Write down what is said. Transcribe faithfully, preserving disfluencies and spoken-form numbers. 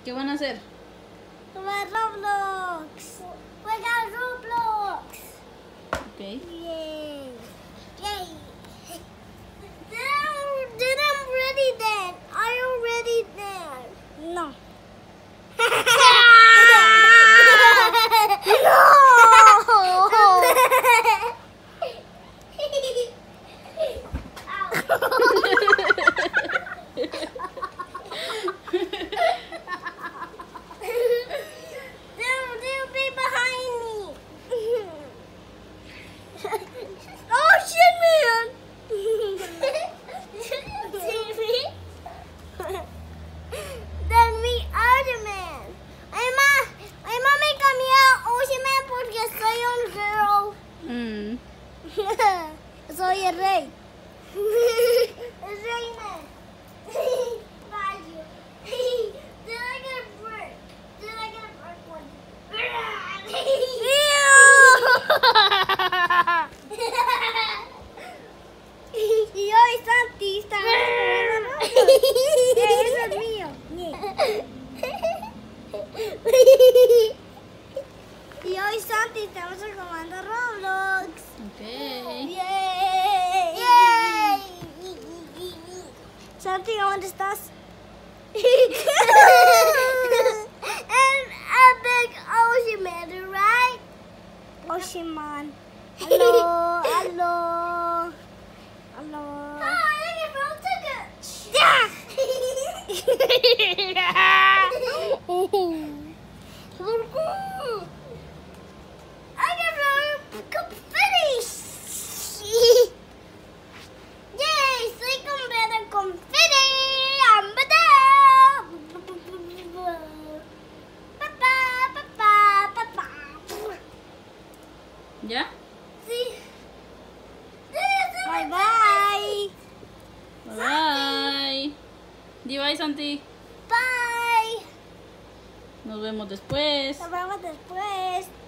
¿Qué van a hacer? Jugar Roblox. Juega Roblox. Ok. Yay. Yay. Then I'm, then I'm ready then. Are you ready then? No. Soy el rey. El reina. Mario. Did I get a bird? Did I get a bird one? Y hoy Santi está eso es mío. Y hoy Santi estamos jugando Roblox. Ok. Yay. Yay. Santi, ¿dónde estás? And a big ocean man, right? Ocean man. Hello, hello, hello. Oh, I think I broke tickets. Yeah. I can throw confetti. Yay! Soy comprando confetti. Papá, papá, papá. ¿Ya? Sí. Bye bye. Bye. Di bye, Santi. Bye. Nos vemos después. Nos vemos después.